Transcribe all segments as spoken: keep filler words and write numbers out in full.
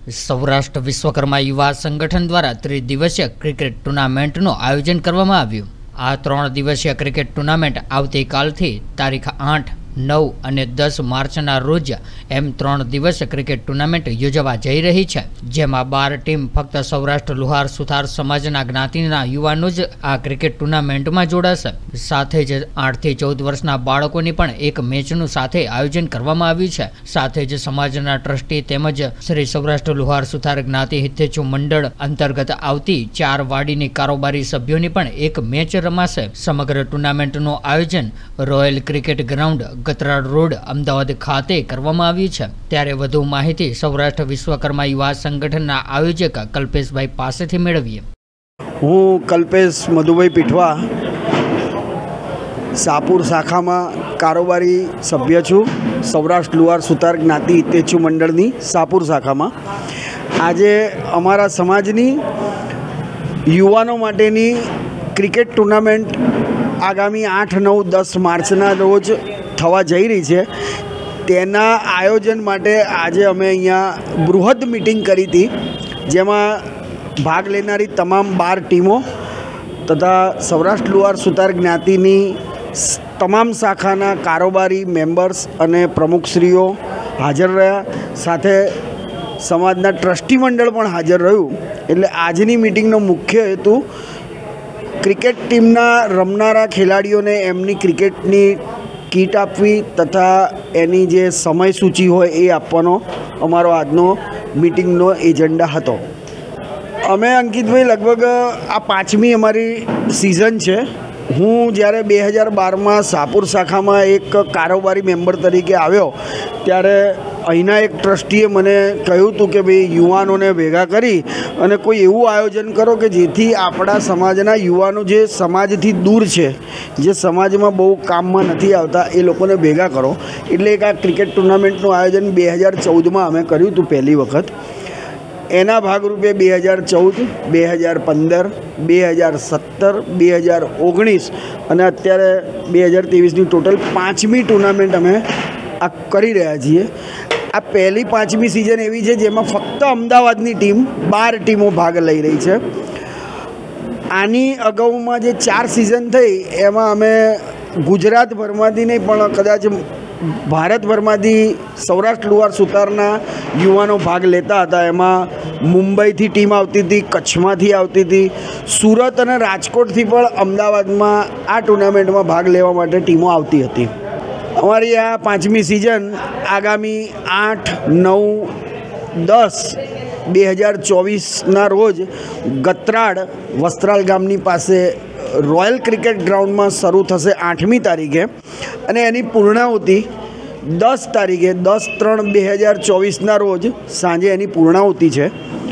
સૌરાષ્ટ્ર વિશ્વકર્મા યુવા સંગઠન દ્વારા ત્રિદિવસીય ક્રિકેટ ટુર્નામેન્ટનું આયોજન કરવામાં આવ્યું। આ ત્રણ દિવસીય ક્રિકેટ ટુર્નામેન્ટ આવતીકાલથી તારીખ આઠ નવ અને દસ માર્ચના રોજ એમ ત્રણ દિવસીય ક્રિકેટ ટુર્નામેન્ટ યોજવા જઈ રહી છે, જેમાં બાર ટીમ ફક્ત સૌરાષ્ટ્ર લુહાર સુથાર સમાજના જ્ઞાતિના યુવાનો જ આ ક્રિકેટ ટુર્નામેન્ટમાં જોડાશે। સાથે જ આઠથી ચૌદ વર્ષના બાળકોની પણ એક મેચનું સાથે આયોજન કરવામાં આવ્યું છે। સાથે જ સમાજના ટ્રસ્ટી તેમજ શ્રી સૌરાષ્ટ્ર લુહાર સુથાર જ્ઞાતિ હિતેચ્છુ મંડળ અંતર્ગત આવતી ચાર વાડીની કારોબારી સભ્યોની પણ એક મેચ રમાશે। સમગ્ર ટુર્નામેન્ટનું આયોજન royal cricket ground Gatrad road Ahmedabad ખાતે કરવામાં આવ્યું છે। ત્યારે વધુ માહિતી સૌરાષ્ટ્ર વિશ્વકર્મા યુવા સંગઠનના આયોજક કલ્પેશભાઈ પાસેથી મેળવીએ। હું કલ્પેશ મધુભાઈ પીઠવા સાપુર શાખામાં કારોબારી સભ્ય છું, સૌરાષ્ટ્ર લુહાર સુથાર જ્ઞાતિ હિતેચ્છુ મંડળની સાપુર શાખામાં। આજે અમારા સમાજની યુવાનો માટેની ક્રિકેટ ટુર્નામેન્ટ આગામી આઠ નવ દસ માર્ચના રોજ થવા જઈ રહી છે। તેના આયોજન માટે આજે અમે અહીંયા બૃહદ મિટિંગ કરી હતી, જેમાં ભાગ લેનારી તમામ બાર ટીમો તથા સૌરાષ્ટ્ર લુહાર સુથાર જ્ઞાતિની તમામ શાખાના કારોબારી મેમ્બર્સ અને પ્રમુખશ્રીઓ હાજર રહ્યા, સાથે સમાજના ટ્રસ્ટી મંડળ પણ હાજર રહ્યું। એટલે આજની મિટિંગનો મુખ્ય હેતુ ક્રિકેટ ટીમના રમનારા ખેલાડીઓને એમની ક્રિકેટની કીટ આપવી તથા એની જે સમયસૂચિ હોય એ આપવાનો અમારો આજનો મિટિંગનો એજન્ડા હતો। અમે અંકિતભાઈ લગભગ આ પાંચમી અમારી સિઝન છે। હું જ્યારે બે હજાર બારમાં સાપુર શાખામાં એક કારોબારી મેમ્બર તરીકે આવ્યો ત્યારે અહીંના એક ટ્રસ્ટીએ મને કહ્યું હતું કે ભાઈ યુવાનોને ભેગા કરી અને કોઈ એવું આયોજન કરો કે જેથી આપણા સમાજના યુવાનો જે સમાજથી દૂર છે, જે સમાજમાં બહુ કામમાં નથી આવતા, એ લોકોને ભેગા કરો। એટલે એક આ ક્રિકેટ ટુર્નામેન્ટનું આયોજન બે હજાર ચૌદમાં અમે કર્યું હતું પહેલી વખત। એના ભાગરૂપે બે હજાર ચૌદ બે હજાર પંદર બે હજાર સત્તર બે હજાર ઓગણીસ અને અત્યારે બે હજાર ત્રેવીસની ટોટલ પાંચમી ટુર્નામેન્ટ અમે આ કરી રહ્યા છીએ। આ પહેલી પાંચમી સિઝન એવી છે જેમાં ફક્ત અમદાવાદની ટીમ બાર ટીમો ભાગ લઈ રહી છે। આની અગાઉમાં જે ચાર સિઝન થઈ એમાં અમે ગુજરાતભરમાંથી નહીં પણ કદાચ ભારતભરમાંથી સૌરાષ્ટ્ર લુહાર સુથારના યુવાનો ભાગ લેતા હતા। એમાં મુંબઈથી ટીમ આવતી હતી, કચ્છમાંથી આવતી હતી, સુરત અને રાજકોટથી પણ અમદાવાદમાં આ ટુર્નામેન્ટમાં ભાગ લેવા માટે ટીમો આવતી હતી। અમારી આ પાંચમી સિઝન આગામી આઠ નવ દસ બે હજાર ચોવીસના રોજ ગતરાડ વસ્ત્રાલ ગામની પાસે રોયલ ક્રિકેટ ગ્રાઉન્ડમાં શરૂ થશે આઠમી તારીખે અને એની પૂર્ણાહુતિ દસ તારીખે દસ ત્રણ બે હજાર ચોવીસના રોજ સાંજે એની પૂર્ણાહુતિ છે।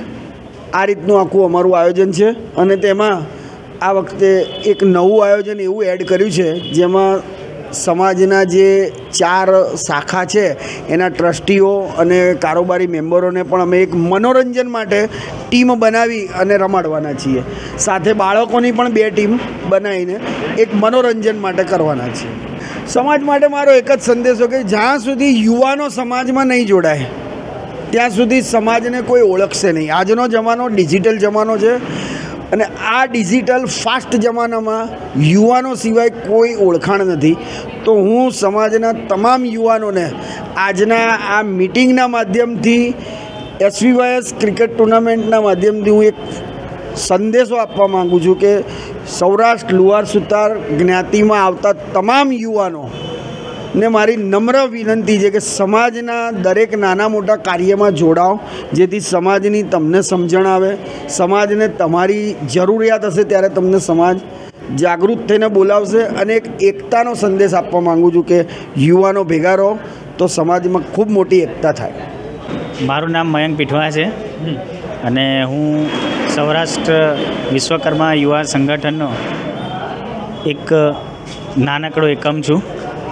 આ રીતનું આખું અમારું આયોજન છે અને તેમાં આ વખતે એક નવું આયોજન એવું એડ કર્યું છે જેમાં સમાજના જે ચાર શાખા છે એના ટ્રસ્ટીઓ અને કારોબારી મેમ્બરોને પણ અમે એક મનોરંજન માટે ટીમ બનાવી અને રમાડવાના છીએ। સાથે બાળકોની પણ બે ટીમ બનાવીને એક મનોરંજન માટે કરવાના છીએ। સમાજ માટે મારો એક જ સંદેશો કે જ્યાં સુધી યુવાનો સમાજમાં નહીં જોડાય ત્યાં સુધી સમાજને કોઈ ઓળખશે નહીં। આજનો જમાનો ડિજિટલ જમાનો છે અને આ ડિજિટલ ફાસ્ટ જમાનામાં યુવાનો સિવાય કોઈ ઓળખાણ નથી। તો હું સમાજના તમામ યુવાનોને આજના આ મિટિંગના માધ્યમથી એસવીવાયએસ ક્રિકેટ ટુર્નામેન્ટના માધ્યમથી હું એક સંદેશો આપવા માગું છું કે સૌરાષ્ટ્ર લુહાર સુથાર જ્ઞાતિમાં આવતા તમામ યુવાનો ને મારી નમ્ર વિનંતી છે કે સમાજના દરેક નાના મોટા કાર્યમાં જોડાઓ, જેથી સમાજની તમને સમજણ આવે, સમાજને તમારી જરૂરિયાત હશે ત્યારે તમને સમાજ જાગૃત થઈને બોલાવશે। અને એક એકતાનો સંદેશ આપવા માગું છું કે યુવાનો ભેગા રહો તો સમાજમાં ખૂબ મોટી એકતા થાય। મારું નામ મયંક પીઠવા છે અને હું સૌરાષ્ટ્ર વિશ્વકર્મા યુવા સંગઠનનો એક નાનકડો એકમ છું।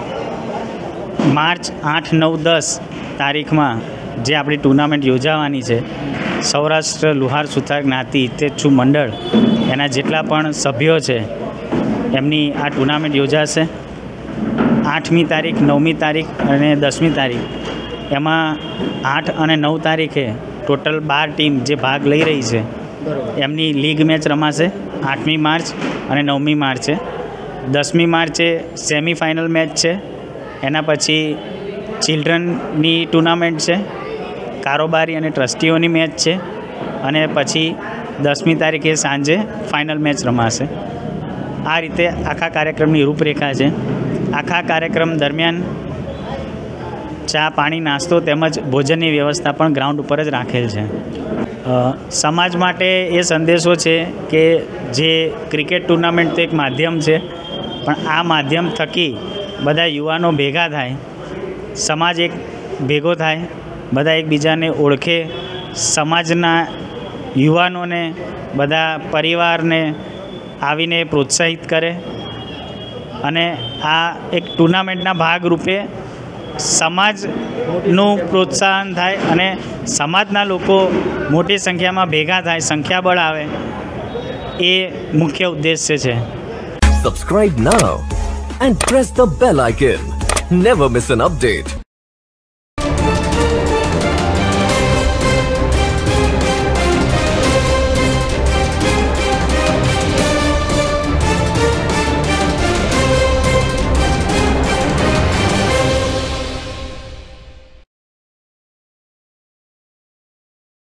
માર્ચ આઠ નવ દસ તારીખમાં જે આપણી ટુર્નામેન્ટ યોજાવાની છે, સૌરાષ્ટ્ર લુહાર સુથાર જ્ઞાતિ હિતેચ્છુ મંડળ એના જેટલા પણ સભ્યો છે એમની આ ટુર્નામેન્ટ યોજાશે। આઠમી તારીખ નવમી તારીખ અને દસમી તારીખ એમાં આઠ અને નવ તારીખે ટોટલ બાર ટીમ જે ભાગ લઈ રહી છે એમની લીગ મેચ રમાશે આઠમી માર્ચ અને નવમી માર્ચે. દસમી માર્ચે સેમિફાઇનલ મેચ છે. એના પછી ચિલ્ડ્રનની ટુર્નામેન્ટ છે, કારોબારી અને ટ્રસ્ટીઓની મેચ છે, અને પછી દસમી તારીખે સાંજે ફાઇનલ મેચ રમાશે. આ રીતે આખા કાર્યક્રમની રૂપરેખા છે. આખા કાર્યક્રમ દરમિયાન ચા પાણી નાસ્તો તેમજ ભોજનની વ્યવસ્થા પણ ગ્રાઉન્ડ ઉપર જ રાખેલ છે. સમાજ માટે એ સંદેશો છે કે જે ક્રિકેટ ટુર્નામેન્ટ તો એક માધ્યમ છે, પણ આ માધ્યમ થકી બધા યુવાનો ભેગા થાય, સમાજ એક ભેગો થાય, બધા એકબીજાને ઓળખે, સમાજના યુવાનોને બધા પરિવારને આવીને પ્રોત્સાહિત કરે, અને આ એક ટુર્નામેન્ટના ભાગરૂપે સમાજનું પ્રોત્સાહન થાય અને સમાજના લોકો મોટી સંખ્યામાં ભેગા થાય, સંખ્યાબળ આવે, એ મુખ્ય ઉદ્દેશ્ય છે. Subscribe now and press the bell icon. Never miss an update.